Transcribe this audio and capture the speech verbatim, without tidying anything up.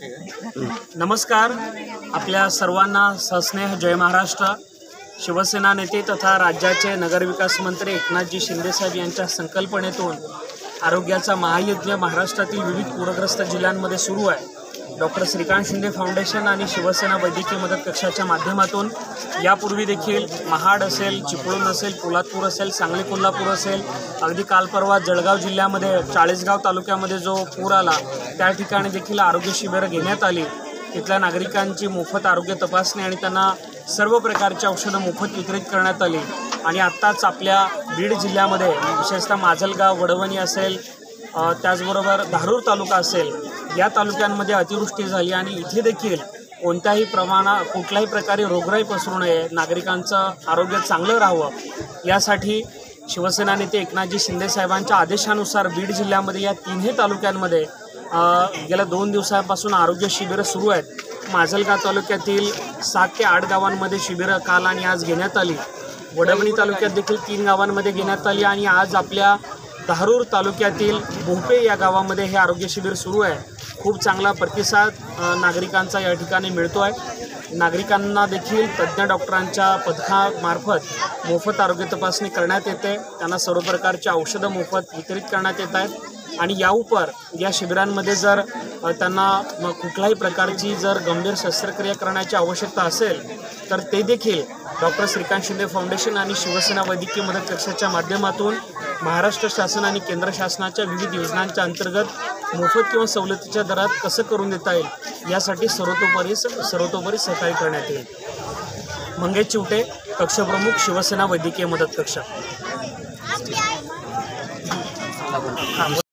नमस्कार. आपल्या सर्वांना सस्नेह जय महाराष्ट्र. शिवसेना नेते तथा राज्याचे नगरविकास मंत्री एकनाथजी शिंदेसाहेब यांच्या संकल्पनेतून आरोग्याचा महायज्ञ महाराष्ट्रातील विविध पूरग्रस्त जिल्ह्यांमध्ये सुरू आहे. डॉक्टर श्रीकांत शिंदे फाउंडेशन आणि शिवसेना वैद्यकीय मदत कक्षाच्या माध्यमातून यापूर्वी देखील महाड असेल, चिपळूण असेल, पोलादपूर असेल, सांगली कोल्हापूर असेल, अगदी काल परवा जळगाव जिल्ह्यामध्ये चाळीसगाव तालुक्यामध्ये जो पूर आला त्या ठिकाणी देखील आरोग्य शिबिरं घेण्यात आली. तिथल्या नागरिकांची मोफत आरोग्य तपासणी आणि त्यांना सर्व प्रकारची औषधं मोफत वितरित करण्यात आली. आणि आत्ताच आपल्या बीड जिल्ह्यामध्ये विशेषतः माजलगाव, वडवणी असेल, त्याचबरोबर धारूर तालुका असेल, या तालुक्यांमध्ये अतिवृष्टी झाली आणि इथे देखील कोणत्याही प्रमाणा कुठल्याही प्रकारे रोगराई पसरू नये, नागरिकांचं आरोग्य चांगलं राहावं यासाठी शिवसेना नेते एकनाथजी शिंदेसाहेबांच्या आदेशानुसार बीड जिल्ह्यामध्ये या तिन्ही तालुक्यांमध्ये गेल्या दोन दिवसांपासून आरोग्य शिबिरं सुरू आहेत. माजलगाव तालुक्यातील सात ते आठ गावांमध्ये शिबिरं काल आणि आज घेण्यात आली. वडवणी तालुक्यात देखील तीन गावांमध्ये घेण्यात आली आणि आज आपल्या धारूर तालुक्यातील भोपे या गावामध्ये हे आरोग्य शिबिर सुरू आहे. खूप चांगला प्रतिसाद नागरिकांचा या ठिकाणी मिळतो आहे. नागरिकांना देखील तज्ज्ञ डॉक्टरांच्या पथकामार्फत मोफत आरोग्य तपासणी करण्यात येते. त्यांना सर्व प्रकारची औषधं मोफत वितरित करण्यात येत आहेत. आणि या उपर या शिबिरांमध्ये जर त्यांना कुठल्याही प्रकारची जर गंभीर शस्त्रक्रिया करण्याची आवश्यकता असेल तर ते देखील डॉक्टर श्रीकांत शिंदे फाउंडेशन आणि शिवसेना वैद्यकीय मदत कक्षाच्या माध्यमातून महाराष्ट्र शासन आणि केंद्र शासनाच्या विविध योजनांच्या अंतर्गत मोफत किंवा सवलतीच्या दरात कसं करून देता येईल यासाठी सर्वतोपरी सर्वतोपरी सहकार्य करण्यात येईल. मंगेश चिवटे, कक्षप्रमुख, शिवसेना वैद्यकीय मदत कक्ष.